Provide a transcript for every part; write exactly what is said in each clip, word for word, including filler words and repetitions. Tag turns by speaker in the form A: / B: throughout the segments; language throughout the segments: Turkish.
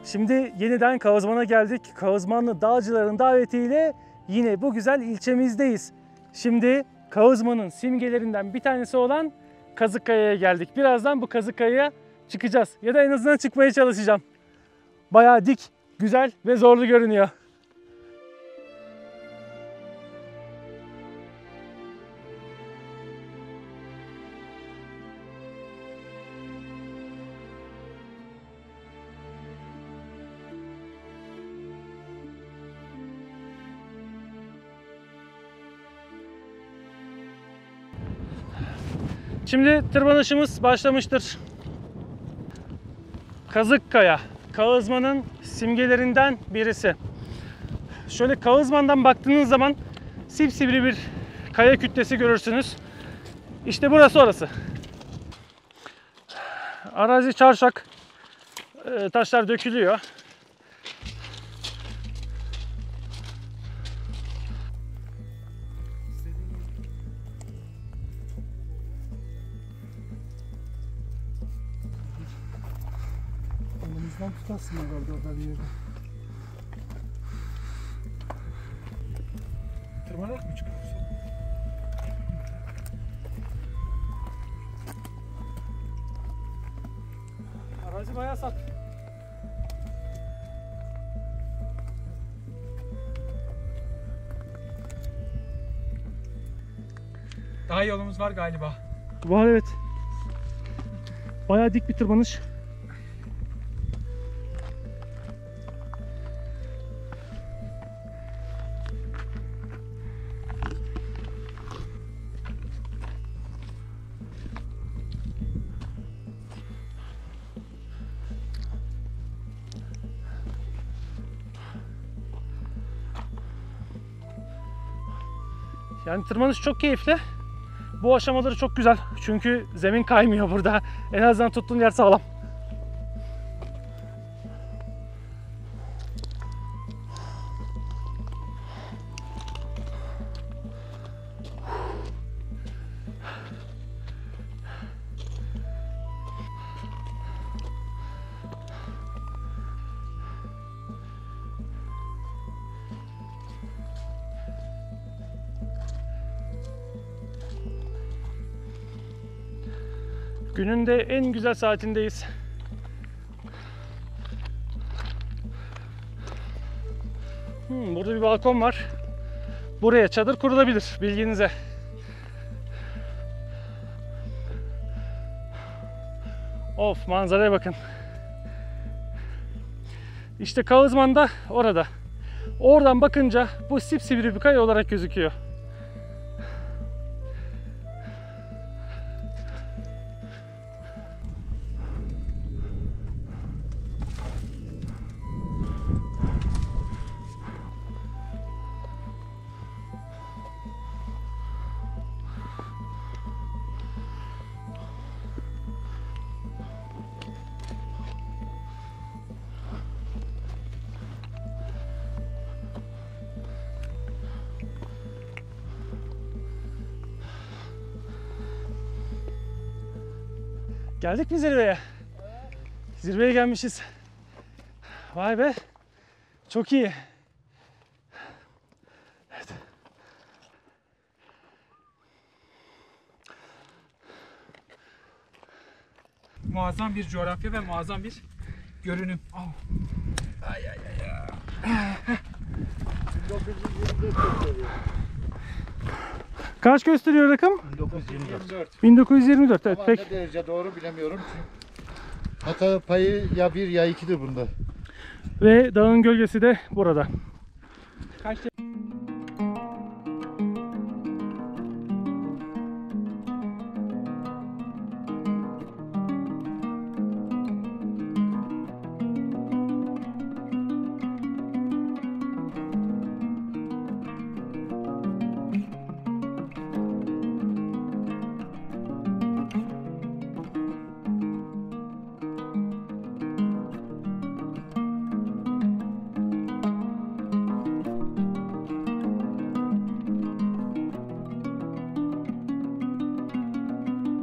A: Şimdi yeniden Kağızman'a geldik. Kağızmanlı dağcıların davetiyle yine bu güzel ilçemizdeyiz. Şimdi Kağızman'ın simgelerinden bir tanesi olan Kazıkkaya'ya geldik. Birazdan bu Kazıkkaya'ya çıkacağız. Ya da en azından çıkmaya çalışacağım. Bayağı dik, güzel ve zorlu görünüyor. Şimdi tırmanışımız başlamıştır. Kazıkkaya, Kağızman'ın simgelerinden birisi. Şöyle Kağızman'dan baktığınız zaman sipsivri bir kaya kütlesi görürsünüz. İşte burası orası. Arazi çarşak, taşlar dökülüyor.
B: Elimizden tutarsın herhalde orada bir yerde. Tırmanarak mı çıkıyorsun?
A: Arazi bayağı sert.
B: Daha yolumuz var galiba.
A: Var, evet. Bayağı dik bir tırmanış. Yani tırmanış çok keyifli. Bu aşamaları çok güzel. Çünkü zemin kaymıyor burada. En azından tuttuğun yer sağlam. Günün de en güzel saatindeyiz. Hmm, burada bir balkon var. Buraya çadır kurulabilir, bilginize. Of, manzaraya bakın. İşte Kağızman da orada. Oradan bakınca bu sipsivri bir kaya olarak gözüküyor. Geldik mi zirveye? Zirveye gelmişiz. Vay be. Çok iyi. Evet.
B: Muazzam bir coğrafya ve muazzam bir görünüm. Oh. Ay ay ay. bin dokuz yüz yirmi dört gösteriyor.
A: Kaç gösteriyor rakım?
B: bin dokuz yüz yirmi dört.
A: bin dokuz yüz yirmi dört. Evet,
C: Ama
A: pek.
C: ne derece doğru bilemiyorum. Hata payı ya bir ya ikidir bunda.
A: Ve dağın gölgesi de burada.
B: Kaç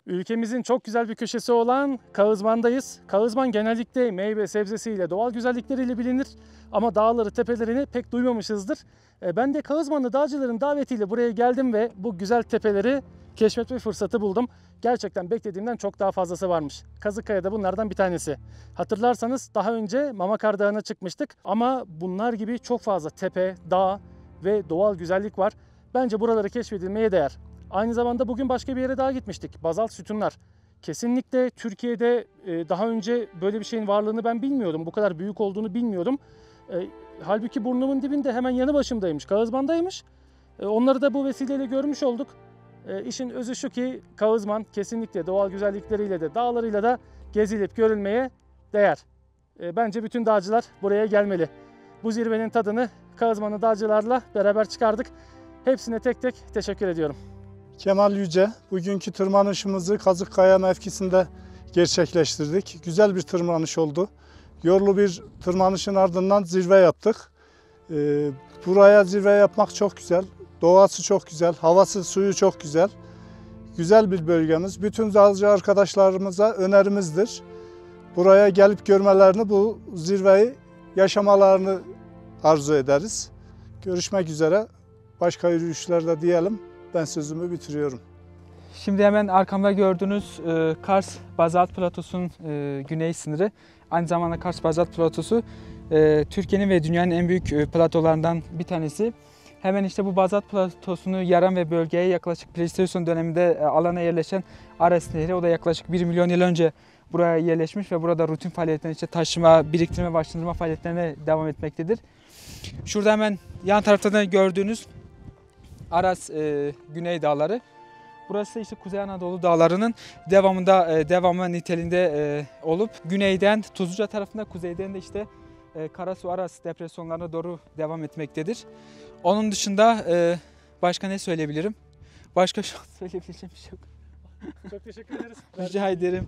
A: Ülkemizin çok güzel bir köşesi olan Kağızman'dayız. Kağızman genellikle meyve sebzesiyle, doğal güzellikleriyle bilinir. Ama dağları, tepelerini pek duymamışızdır. Ben de Kağızmanlı dağcıların davetiyle buraya geldim ve bu güzel tepeleri keşfetme fırsatı buldum. Gerçekten beklediğimden çok daha fazlası varmış. Kazıkkaya da bunlardan bir tanesi. Hatırlarsanız daha önce Mamakar Dağı'na çıkmıştık. Ama bunlar gibi çok fazla tepe, dağ ve doğal güzellik var. Bence buraları keşfedilmeye değer. Aynı zamanda bugün başka bir yere daha gitmiştik. Bazalt sütunlar. Kesinlikle Türkiye'de daha önce böyle bir şeyin varlığını ben bilmiyordum. Bu kadar büyük olduğunu bilmiyordum. Halbuki burnumun dibinde hemen yanı başımdaymış. Kağızman'daymış. Onları da bu vesileyle görmüş olduk. İşin özü şu ki Kağızman kesinlikle doğal güzellikleriyle de dağlarıyla da gezilip görülmeye değer. Bence bütün dağcılar buraya gelmeli. Bu zirvenin tadını Kağızmanlı dağcılarla beraber çıkardık. Hepsine tek tek teşekkür ediyorum.
D: Kemal Yüce, bugünkü tırmanışımızı Kazıkkaya mevkisinde gerçekleştirdik. Güzel bir tırmanış oldu. Yorlu bir tırmanışın ardından zirve yaptık. Ee, buraya zirve yapmak çok güzel. Doğası çok güzel, havası, suyu çok güzel. Güzel bir bölgemiz. Bütün dağcı arkadaşlarımıza önerimizdir. Buraya gelip görmelerini, bu zirveyi yaşamalarını arzu ederiz. Görüşmek üzere. Başka yürüyüşlerde diyelim. Ben sözümü bitiriyorum.
B: Şimdi hemen arkamda gördüğünüz e, Kars Bazalt Platosu'nun e, güney sınırı. Aynı zamanda Kars Bazalt Platosu e, Türkiye'nin ve dünyanın en büyük e, platolarından bir tanesi. Hemen işte bu Bazalt Platosu'nu yaran ve bölgeye yaklaşık Pleistosen döneminde e, alana yerleşen Aras Nehri, o da yaklaşık bir milyon yıl önce buraya yerleşmiş ve burada rutin faaliyetlerine, işte taşıma, biriktirme, başlandırma faaliyetlerine devam etmektedir. Şurada hemen yan tarafta da gördüğünüz Aras e, Güney Dağları. Burası işte Kuzey Anadolu Dağları'nın devamında e, devamı niteliğinde e, olup güneyden Tuzluca tarafında, kuzeyden de işte e, Karasu Aras depresyonlarına doğru devam etmektedir. Onun dışında e, başka ne söyleyebilirim? Başka şu an söyleyebileceğim bir şey yok.
A: Çok teşekkür ederiz.
B: Rica ederim.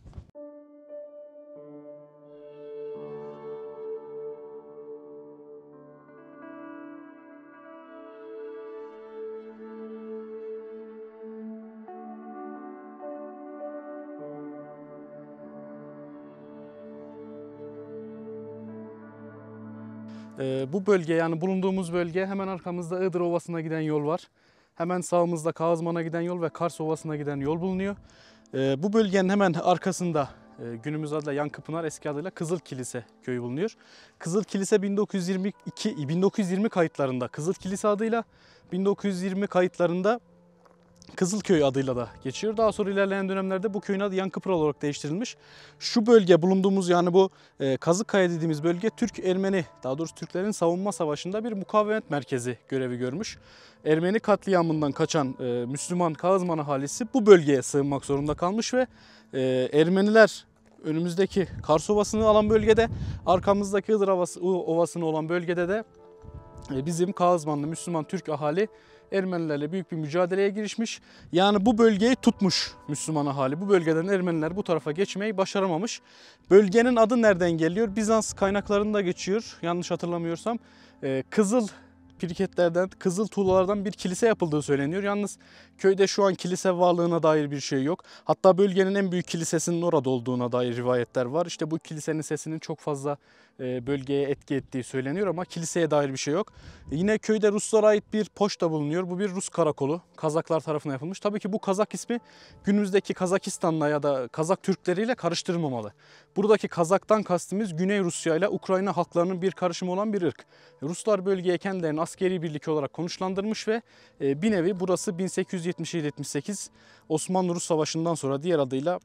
E: Ee, bu bölge, yani bulunduğumuz bölge, hemen arkamızda Iğdır Ovası'na giden yol var. Hemen sağımızda Kağızman'a giden yol ve Kars Ovası'na giden yol bulunuyor. Ee, bu bölgenin hemen arkasında e, günümüz adıyla Yankıpınar, eski adıyla Kızıl Kilise köyü bulunuyor. Kızıl Kilise bin dokuz yüz yirmi iki bin dokuz yüz yirmi kayıtlarında Kızıl Kilise adıyla, bin dokuz yüz yirmi kayıtlarında Kızılköy adıyla da geçiyor. Daha sonra ilerleyen dönemlerde bu köyün adı Yankıpınar olarak değiştirilmiş. Şu bölge bulunduğumuz, yani bu e, Kazıkkaya dediğimiz bölge, Türk-Ermeni, daha doğrusu Türklerin savunma savaşında bir mukavemet merkezi görevi görmüş. Ermeni katliamından kaçan e, Müslüman Kağızman ahalisi bu bölgeye sığınmak zorunda kalmış ve e, Ermeniler önümüzdeki Kars Ovası'nı alan bölgede, arkamızdaki Iğdır Ovası'nı olan bölgede de e, bizim Kağızmanlı Müslüman Türk ahali Ermenilerle büyük bir mücadeleye girişmiş. Yani bu bölgeyi tutmuş Müslüman ahali. Bu bölgeden Ermeniler bu tarafa geçmeyi başaramamış. Bölgenin adı nereden geliyor? Bizans kaynaklarında geçiyor. Yanlış hatırlamıyorsam. Ee, Kızıl piriketlerden, kızıl tuğlalardan bir kilise yapıldığı söyleniyor. Yalnız köyde şu an kilise varlığına dair bir şey yok. Hatta bölgenin en büyük kilisesinin orada olduğuna dair rivayetler var. İşte bu kilisenin sesinin çok fazla bölgeye etki ettiği söyleniyor ama kiliseye dair bir şey yok. Yine köyde Ruslara ait bir poçta bulunuyor. Bu bir Rus karakolu. Kazaklar tarafından yapılmış. Tabii ki bu Kazak ismi günümüzdeki Kazakistan'la ya da Kazak Türkleriyle karıştırılmamalı. Buradaki Kazak'tan kastımız Güney Rusya ile Ukrayna halklarının bir karışımı olan bir ırk. Ruslar bölgeye kendilerini askeri birlik olarak konuşlandırmış ve bir nevi burası bin sekiz yüz yetmiş yedi yetmiş sekiz Osmanlı-Rus Savaşı'ndan sonra, diğer adıyla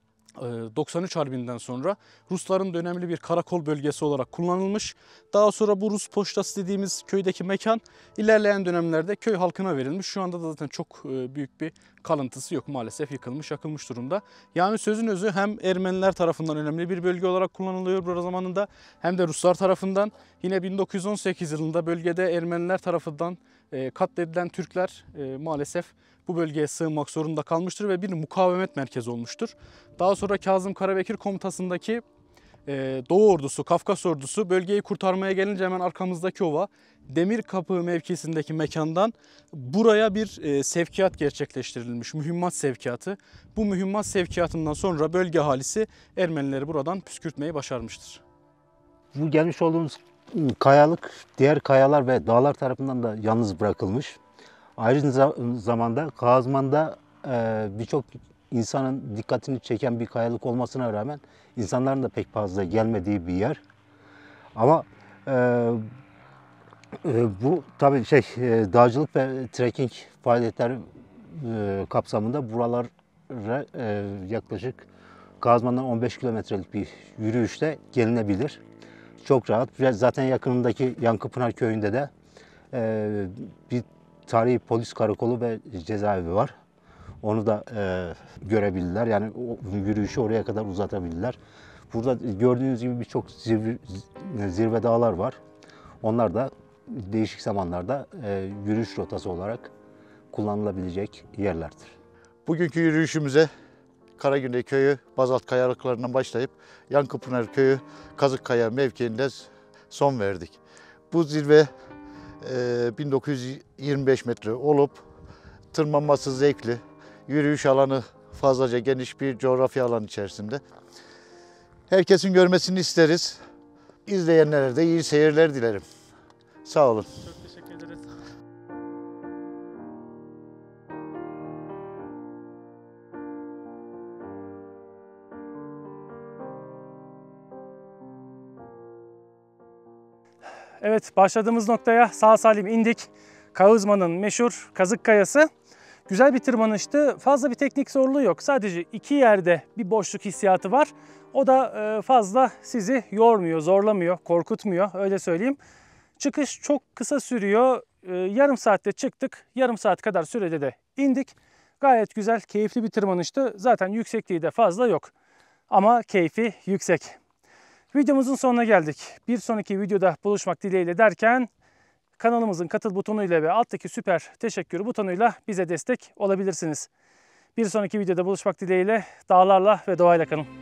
E: doksan üç Harbi'nden sonra Rusların da önemli bir karakol bölgesi olarak kullanılmış. Daha sonra bu Rus poçtası dediğimiz köydeki mekan ilerleyen dönemlerde köy halkına verilmiş. Şu anda da zaten çok büyük bir kalıntısı yok, maalesef yıkılmış, yakılmış durumda. Yani sözün özü, hem Ermeniler tarafından önemli bir bölge olarak kullanılıyor burada zamanında, hem de Ruslar tarafından. Yine bin dokuz yüz on sekiz yılında bölgede Ermeniler tarafından katledilen Türkler maalesef bu bölgeye sığınmak zorunda kalmıştır ve bir mukavemet merkezi olmuştur. Daha sonra Kazım Karabekir komutasındaki e, Doğu Ordusu, Kafkas Ordusu bölgeyi kurtarmaya gelince hemen arkamızdaki ova Demirkapı mevkisindeki mekandan buraya bir e, sevkiyat gerçekleştirilmiş. Mühimmat sevkiyatı. Bu mühimmat sevkiyatından sonra bölge ahalisi Ermenileri buradan püskürtmeyi başarmıştır.
F: Bu gelmiş olduğumuz kayalık diğer kayalar ve dağlar tarafından da yalnız bırakılmış. Aynı zamanda Kağızman'da e, birçok insanın dikkatini çeken bir kayalık olmasına rağmen insanların da pek fazla gelmediği bir yer. Ama e, e, bu tabii şey e, dağcılık ve trekking faaliyetleri e, kapsamında buralara e, yaklaşık Kağızman'dan on beş kilometrelik bir yürüyüşte gelinebilir. Çok rahat. Zaten yakınındaki Yankıpınar köyünde de e, bir tarihi polis karakolu ve cezaevi var. Onu da e, görebilirler. Yani o yürüyüşü oraya kadar uzatabilirler. Burada gördüğünüz gibi birçok zirve, zirve dağlar var. Onlar da değişik zamanlarda e, yürüyüş rotası olarak kullanılabilecek yerlerdir.
C: Bugünkü yürüyüşümüze Karagüney Köyü, bazalt kayalıklarından başlayıp Yankıpınar Köyü, Kazıkkaya mevkiinde son verdik. Bu zirve e, bin dokuz yüz yirmi beş metre olup tırmanması zevkli, yürüyüş alanı fazlaca geniş bir coğrafya alanı içerisinde. Herkesin görmesini isteriz. İzleyenlere de iyi seyirler dilerim. Sağ olun.
A: Çok teşekkür ederiz. Evet, başladığımız noktaya sağ salim indik. Kağızman'ın meşhur Kazık Kayası. Güzel bir tırmanıştı. Fazla bir teknik zorluğu yok. Sadece iki yerde bir boşluk hissiyatı var. O da fazla sizi yormuyor, zorlamıyor, korkutmuyor. Öyle söyleyeyim. Çıkış çok kısa sürüyor. Yarım saatte çıktık. Yarım saat kadar sürede de indik. Gayet güzel, keyifli bir tırmanıştı. Zaten yüksekliği de fazla yok. Ama keyfi yüksek. Videomuzun sonuna geldik. Bir sonraki videoda buluşmak dileğiyle derken kanalımızın katıl butonuyla ve alttaki süper teşekkür butonuyla bize destek olabilirsiniz. Bir sonraki videoda buluşmak dileğiyle dağlarla ve doğayla kalın.